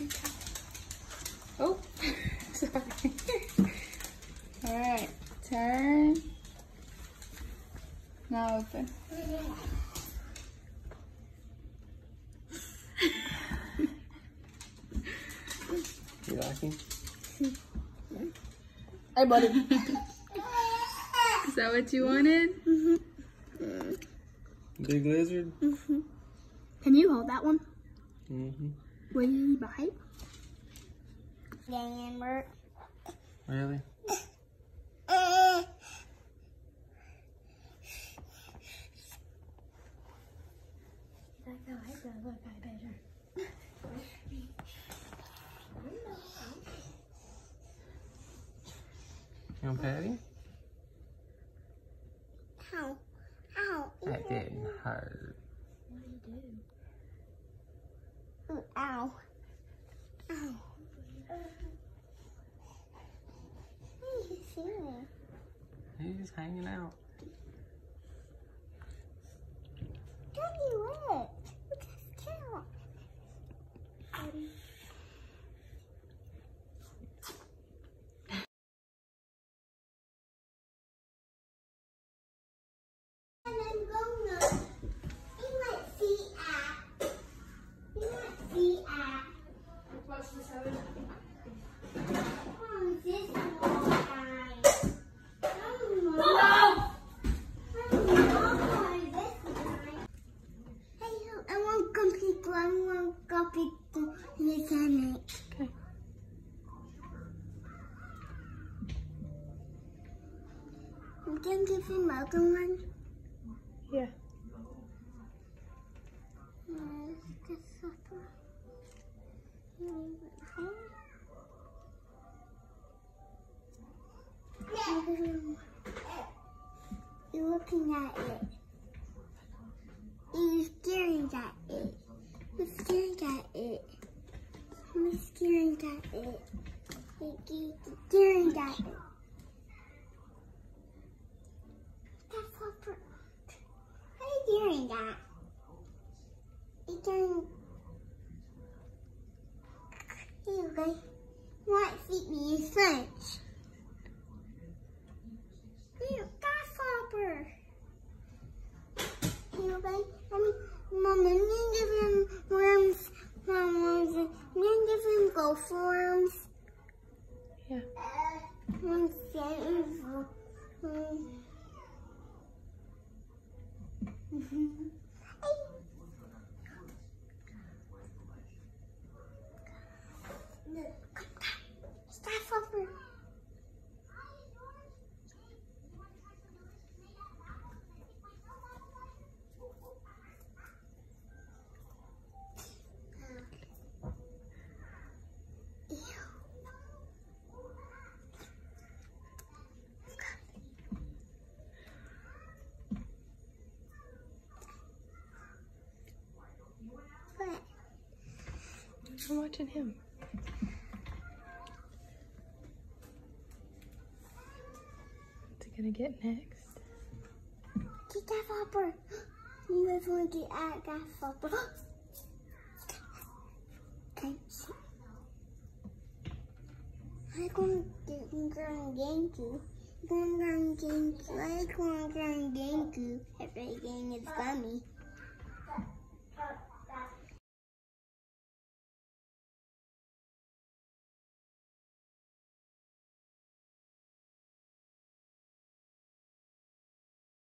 Oh, sorry. All right, turn. Now open. You liking? Hey, buddy. Is that what you wanted? Big lizard? Can you hold that one? Will you bite? Really? You want Patty? Ow. Ow. That didn't hurt. What do you do? Ooh, ow. Ow. What are you doing? He's just hanging out. Don't you wet? Look at his tail. And I'm gonna. You might see at. You might see at. Watch this out. Oh, this one, guys. I want people. I want people in the planet. Okay. I'm gonna give him another one. Yeah. You're looking at it. You're staring at it. You're staring at it. I'm staring at it. You're staring at it. That's not for. What are you doing that? You're doing. Here, guys. Want to feed me his lunch? Here, grasshopper. Here, guys. Mom, I'm gonna give him worms. I'm gonna give him gopher worms. Yeah. Grasshopper. I'm watching him. What's he gonna get next? Get grasshopper. You guys want to add grasshopper? Okay. I'm going to game you. I'm going to game you. Every game is gummy.